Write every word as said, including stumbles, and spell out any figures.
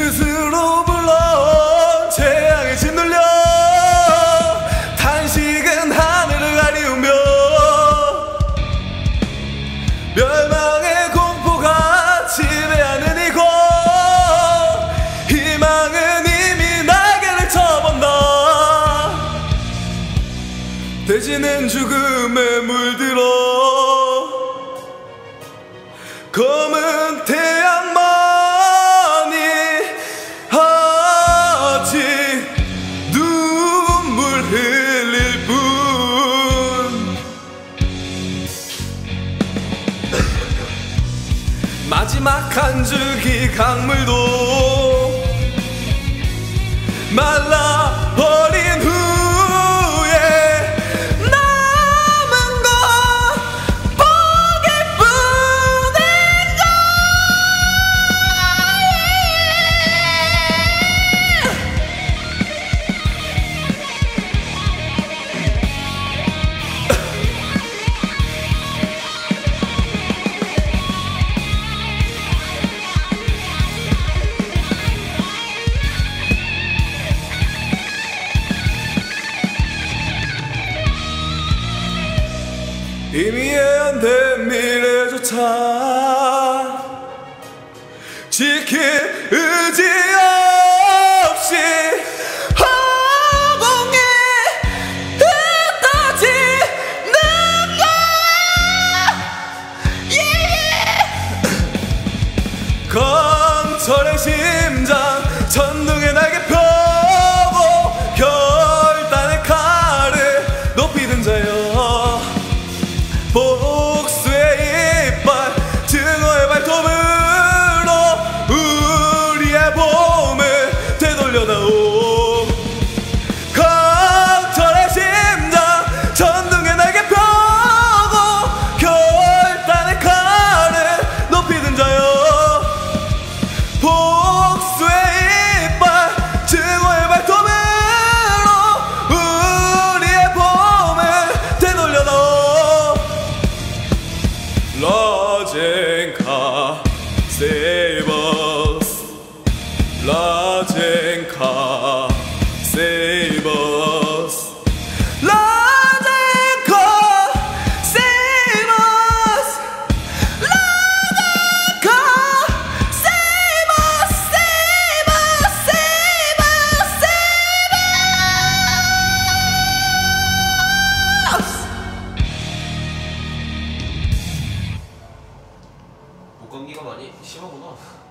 스스로 불러 재앙에 짓눌려 탄식은 하늘을 가리우며 멸망의 공포가 지배하는 이곳 희망은 이미 날개를 쳐본다. 돼지는 죽음에 물들어 검은 태양만이 아직 눈물 흘릴 뿐. 마지막 한 줄기 강물도 말라버린 후에 남은 건 포기뿐인가. 이미 예언된 미래조차 지킬 의지 없이 허공에 흩어지는 것. 강철의 심장 천둥의 날개 펴고 결단의 칼을 높이 든 자여 복수의 이빨 증오의 발톱으로 우리의 봄을 되돌려다오. 강철의 심장 천둥의 날개 펴고 결단의 칼을 높이 든 자여 복수의 이빨 증오의 발톱으로 우리의 봄을 되돌려다오. 라젠카 save us, 라젠카 save us, 라젠카 save us, 라젠카 save us, save us, save us, save us. 목감기가 많이 심하구나.